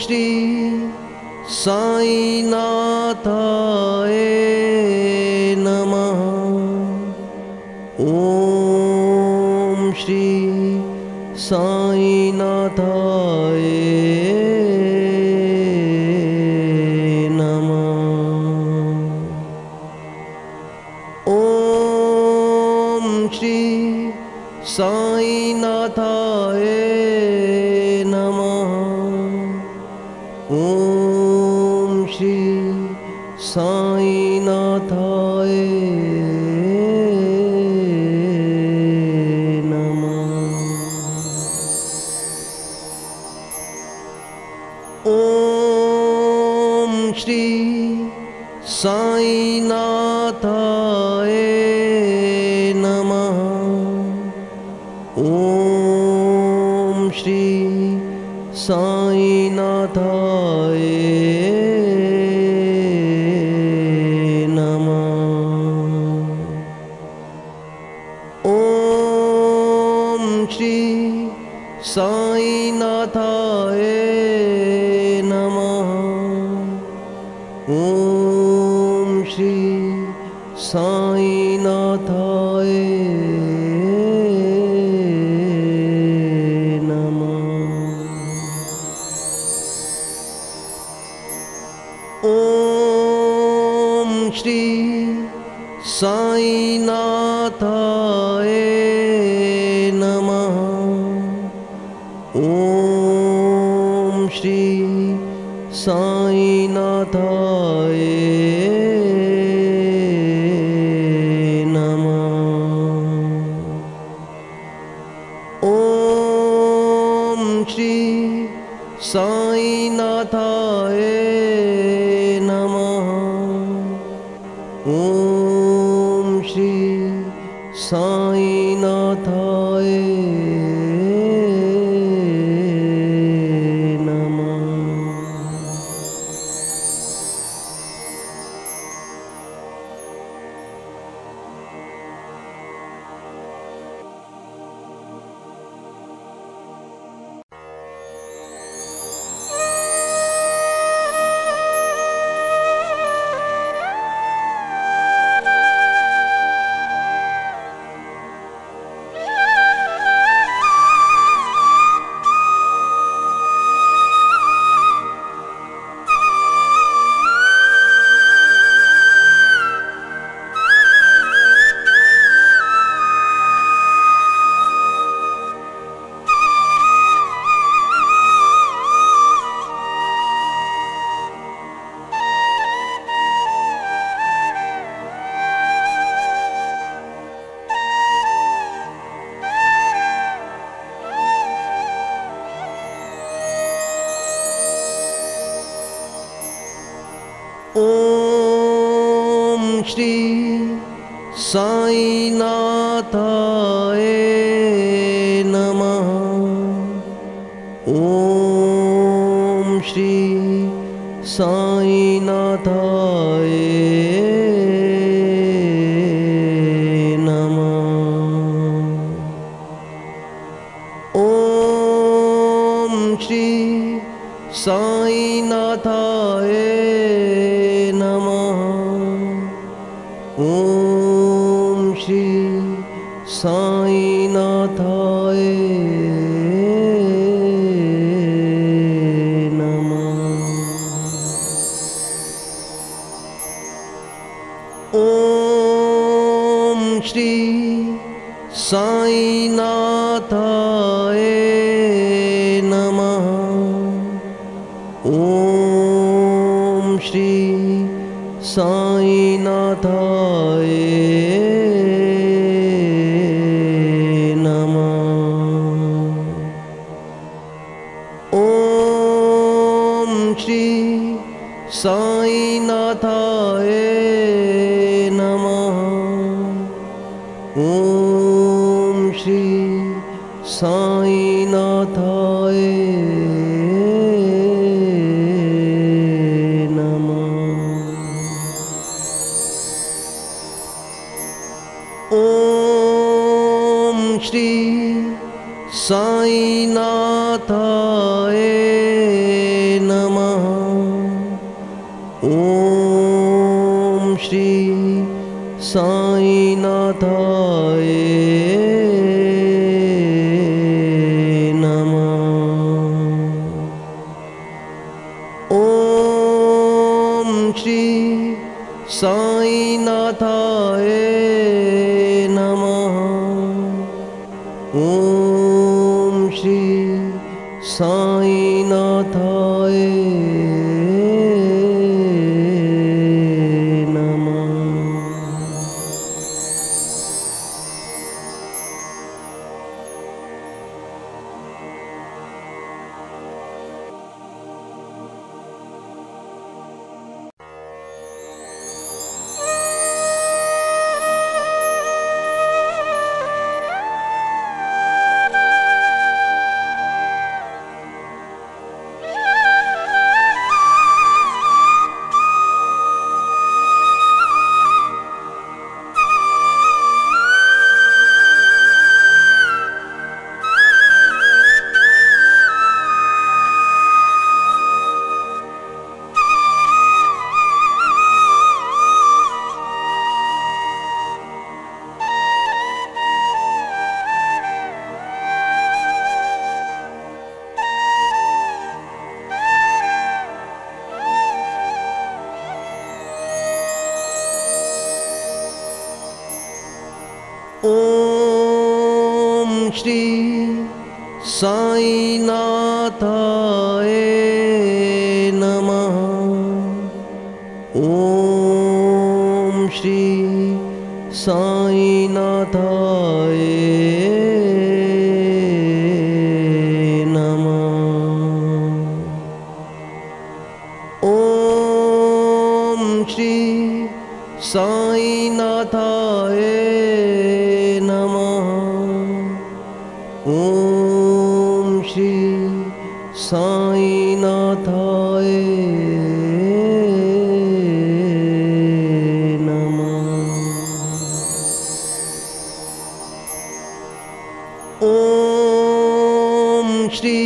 श्री साईनाथाय नमः। ॐ श्री साईनाथाय नमः। ॐ श्री साईनाथाय नमः। ॐ श्री साईनाथाय नमः। ॐ श्री साईनाथाय नमः। ॐ श्री साईनाथाय नमः। ॐ श्री साईनाथाय नमः। ॐ श्री साईनाथाय ॐ श्री साईनाथाय नमः। ॐ श्री साईनाथाय नमः। ॐ श्री साईनाथाय नमः। ॐ श्री साईनाथाय नमः। ॐ श्री साईनाथाय नमः। ॐ श्री साईनाथाय नमः। ॐ श्री साईनाथाय नमः। ॐ श्री साईनाथाय नमः। ॐ श्री साईनाथाय नमः। ॐ श्री साईनाथाय नमः। ॐ श्री साईनाथाय नमः। ॐ श्री साईनाथाय ॐ श्री साईनाथाय नमः। ॐ श्री साईनाथाय नमः। ॐ श्री साईनाथाय नमः। ॐ श्री साईनाथाय नमः। ॐ श्री साईनाथाय नमः। ॐ श्री साईनाथाय नमः। ॐ श्री साईनाथाय नमः। ॐ श्री साईनाथाय नमः। ॐ श्री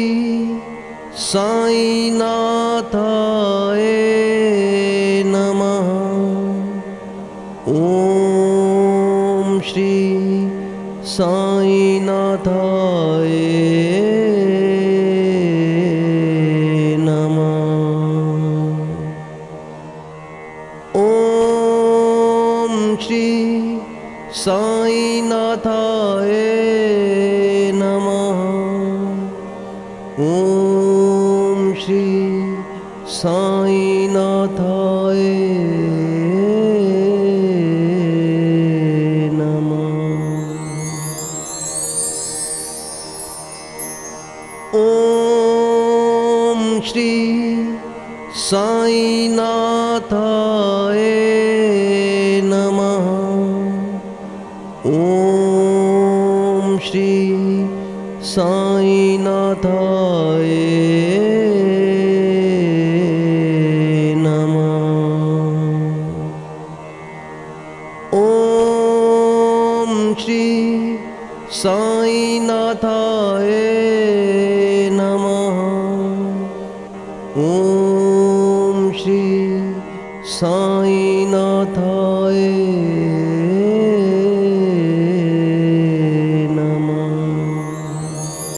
साईनाथाय नमः। ॐ श्री साईनाथाय नमः। ॐ श्री साईनाथाय नमः। ॐ श्री साईनाथाय ॐ श्री साईनाथाय नमः। ॐ श्री साईनाथाय नमः। ॐ श्री साईनाथाय नमः। ॐ श्री साईनाथाय